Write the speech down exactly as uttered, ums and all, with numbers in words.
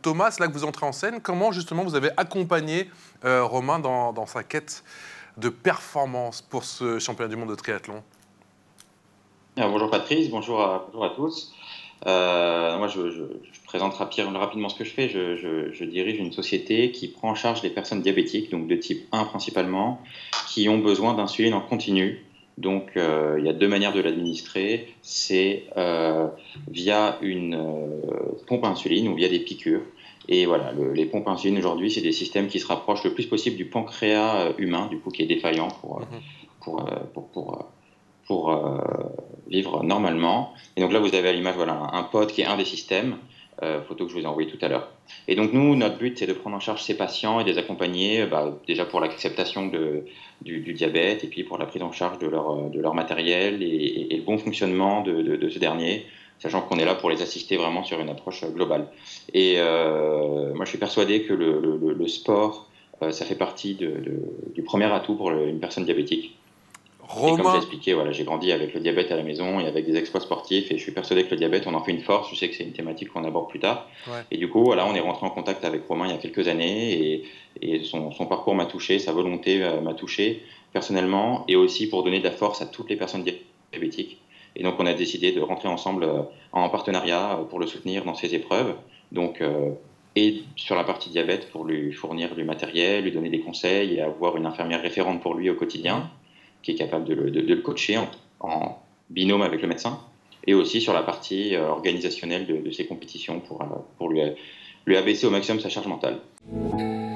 Thomas, c'est là que vous entrez en scène. Comment justement vous avez accompagné euh, Romain dans, dans sa quête de performance pour ce championnat du monde de triathlon? Alors, bonjour Patrice, bonjour à, bonjour à tous. Euh, moi, je, je, je présente rapidement ce que je fais. Je, je, je dirige une société qui prend en charge les personnes diabétiques, donc de type un principalement, qui ont besoin d'insuline en continu. Donc, euh, il y a deux manières de l'administrer. C'est euh, via une euh, pompe à insuline ou via des piqûres. Et voilà, le, les pompes à insuline aujourd'hui, c'est des systèmes qui se rapprochent le plus possible du pancréas humain, du coup, qui est défaillant pour, Mhm. pour, pour, pour, pour pour euh, vivre normalement. Et donc là, vous avez à l'image voilà, un, un pod qui est un des systèmes, euh, photo que je vous ai envoyée tout à l'heure. Et donc nous, notre but, c'est de prendre en charge ces patients et de les accompagner bah, déjà pour l'acceptation de, du, du diabète et puis pour la prise en charge de leur, de leur matériel et, et, et le bon fonctionnement de, de, de ce dernier, sachant qu'on est là pour les assister vraiment sur une approche globale. Et euh, moi, je suis persuadé que le, le, le sport, euh, ça fait partie de, de, du premier atout pour le, une personne diabétique. Et comme j'ai Romain, expliqué, voilà, j'ai grandi avec le diabète à la maison et avec des exploits sportifs et je suis persuadé que le diabète, on en fait une force. Je sais que c'est une thématique qu'on aborde plus tard. ouais. Et du coup, voilà, on est rentré en contact avec Romain il y a quelques années et, et son, son parcours m'a touché, sa volonté euh, m'a touché personnellement et aussi pour donner de la force à toutes les personnes diabétiques. Et donc, on a décidé de rentrer ensemble euh, en partenariat pour le soutenir dans ses épreuves. Donc, euh, et sur la partie diabète pour lui fournir du matériel, lui donner des conseils et avoir une infirmière référente pour lui au quotidien. Mhm. Qui est capable de le, de, de le coacher en, en, binôme avec le médecin, et aussi sur la partie euh, organisationnelle de, de ses compétitions pour, euh, pour lui, lui abaisser au maximum sa charge mentale.